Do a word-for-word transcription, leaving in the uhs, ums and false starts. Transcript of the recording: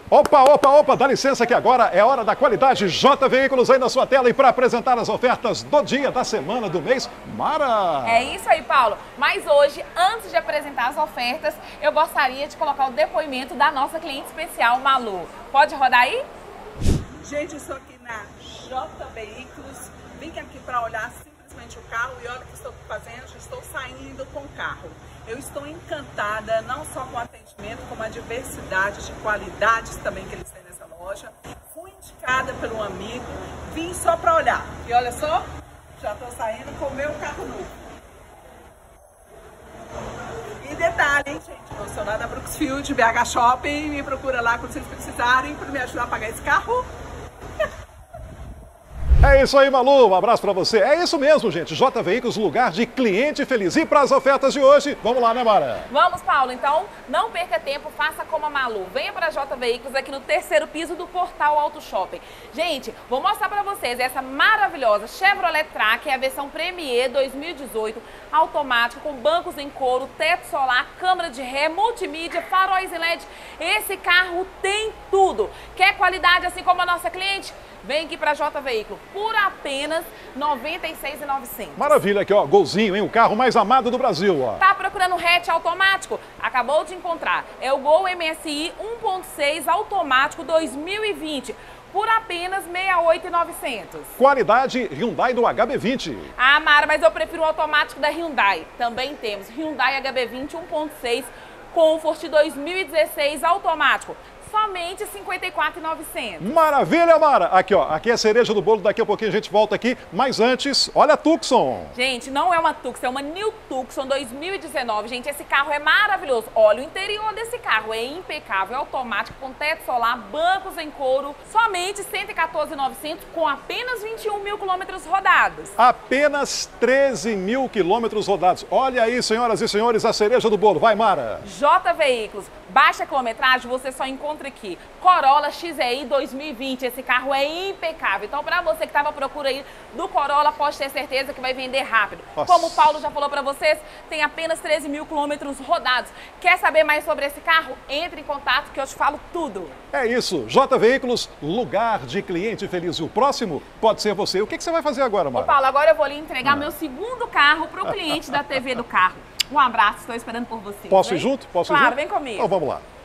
Opa, opa, opa, dá licença que agora é hora da qualidade. J Veículos aí na sua tela e para apresentar as ofertas do dia, da semana, do mês. Mara! É isso aí, Paulo. Mas hoje, antes de apresentar as ofertas, eu gostaria de colocar o depoimento da nossa cliente especial, Malu. Pode rodar aí? Gente, eu estou aqui na J Veículos. Vim aqui para olhar simplesmente o carro e olha o que estou fazendo. Já estou saindo com o carro. Eu estou encantada, não só com o atendimento, como a diversidade de qualidades também que eles têm nessa loja. Fui indicada pelo amigo, vim só para olhar. E olha só, já estou saindo com o meu carro novo. E detalhe, hein, gente, eu sou lá da Brooksfield, B H Shopping, me procura lá quando vocês precisarem para me ajudar a pagar esse carro. É isso aí, Malu, um abraço pra você. É isso mesmo, gente, J Veículos, lugar de cliente feliz. E para as ofertas de hoje, vamos lá, né, Mara? Vamos, Paulo, então não perca tempo, faça como a Malu. Venha para a J Veículos aqui no terceiro piso do Portal Auto Shopping. Gente, vou mostrar para vocês essa maravilhosa Chevrolet Tracker, a versão Premier dois mil e dezoito, automático, com bancos em couro, teto solar, câmera de ré, multimídia, faróis em L E D. Esse carro tem tudo. Quer qualidade assim como a nossa cliente? Vem aqui para a J Veículos por apenas noventa e seis mil e novecentos reais. Maravilha, aqui ó, golzinho, hein? O carro mais amado do Brasil, ó. Tá procurando hatch automático? Acabou de encontrar. É o Gol M S I um ponto seis automático dois mil e vinte. Por apenas sessenta e oito mil e novecentos reais. Qualidade Hyundai do H B vinte. Ah, Mara, mas eu prefiro o automático da Hyundai. Também temos Hyundai H B vinte um ponto seis Comfort dois mil e dezesseis automático. Somente cinquenta e quatro mil e novecentos reais. Maravilha, Mara! Aqui, ó, aqui é a cereja do bolo, daqui a pouquinho a gente volta aqui, mas antes, olha a Tucson. Gente, não é uma Tucson, é uma New Tucson dois mil e dezenove. Gente, esse carro é maravilhoso. Olha, o interior desse carro é impecável, é automático, com teto solar, bancos em couro. Somente cento e quatorze mil e novecentos reais, com apenas vinte e um mil quilômetros rodados. Apenas treze mil quilômetros rodados. Olha aí, senhoras e senhores, a cereja do bolo. Vai, Mara! J Veículos, baixa quilometragem, você só encontra aqui. Corolla X E I dois mil e vinte, esse carro é impecável. Então, para você que estava à procura aí do Corolla, pode ter certeza que vai vender rápido. Nossa. Como o Paulo já falou para vocês, tem apenas treze mil quilômetros rodados. Quer saber mais sobre esse carro? Entre em contato que eu te falo tudo. É isso, J Veículos, lugar de cliente feliz. E o próximo pode ser você. O que, que você vai fazer agora, Mara? Ô, Paulo, agora eu vou lhe entregar ah. meu segundo carro para o cliente da T V do carro. Um abraço, estou esperando por você. Posso vem? ir junto? Posso claro, ir junto? vem comigo. Então vamos lá.